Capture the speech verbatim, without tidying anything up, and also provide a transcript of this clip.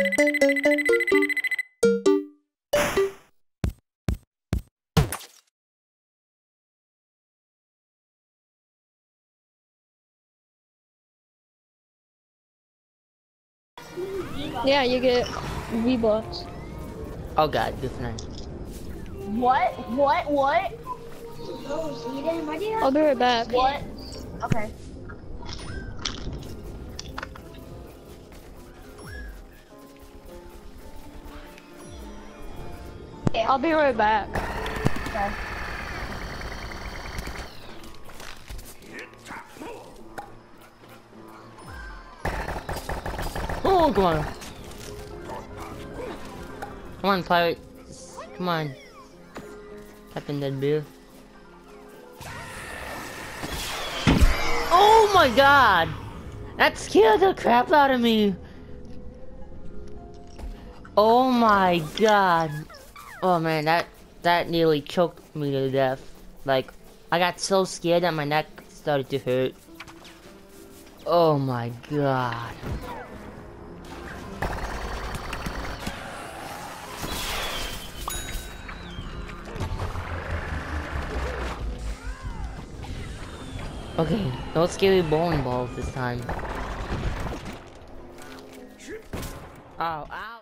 Yeah, you get V-Bucks. Oh god, good for night. What? What? What? I'll be right back. What? Okay. I'll be right back. Okay. Oh, come on. Come on, pirate. Come on. Captain Deadbeard. Oh my god! That scared the crap out of me! Oh my god. Oh man, that that nearly choked me to death. Like, I got so scared that my neck started to hurt. Oh my god. Okay, no scary bowling balls this time. Oh, ow.